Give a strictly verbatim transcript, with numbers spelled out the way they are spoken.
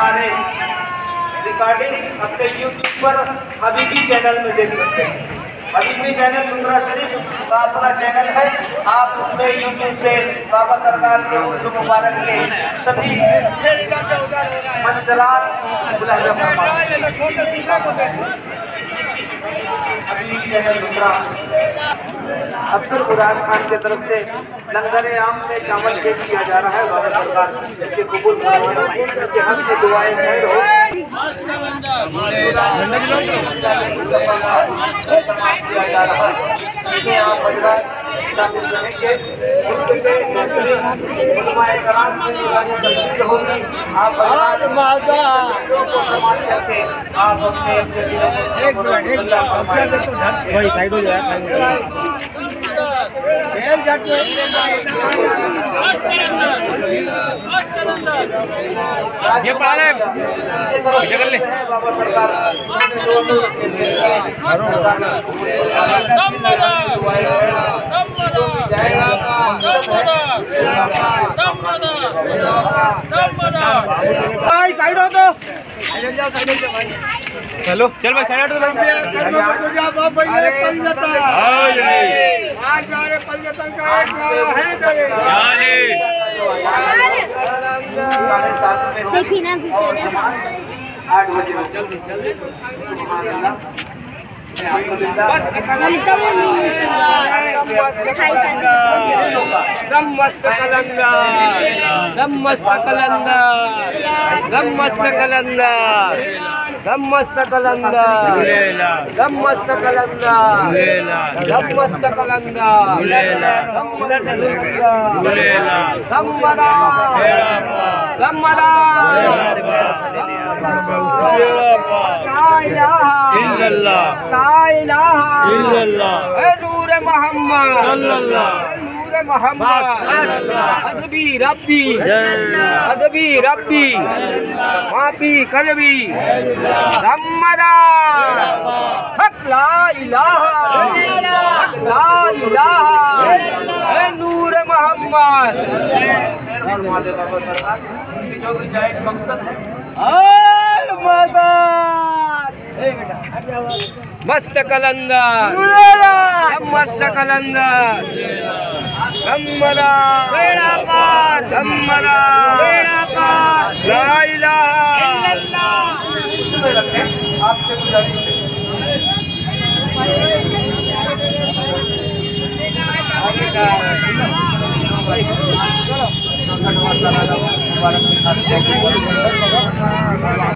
सारे रिकॉर्डिंग अपने यूट्यूब पर हबीबी चैनल में देख सकते हैं। हबीबी चैनल मुंद्रा शरीफ का अपना चैनल है। आप उसमें यूट्यूब से बाबा सरकार के उर्दू मुबारक के सभी मंजरात अब्दुल कुरान खान की तरफ से लंगर आम में चावल पेश किया जा रहा है। बाबा सरकार इसके कबूल इसके हक से दुआएं खैर हो। किया जा रहा है इसे आप बजरात शामिल रहेंगे। होगी आप आप अपने साइड हो जाए ये पढ़ा ले जगल ले बाबा सरकार साइड हो तो चलो चल भाई साइड हो भाई आज हमारे पंजतन का एक नारा है देखी ना आठ बजे जल्दी जल्दी दम मस्त कलंदर दम मस्त कलंदर दम मस्त कलंदर दम मस्त कलंदर दम मस्त कलंदर दम मस्त नूर मोहम्मद नूर मोहम्मद अदबी रब्बी अदबी रब्बी माफी कलबी रमदान हक ला इलाहा हक ला इलाहा ए नूर मोहम्मद जो भी जायज मकसद है मस्त कलंदर मस्त कलंदर ला इलाहा आपसे गुजारिश है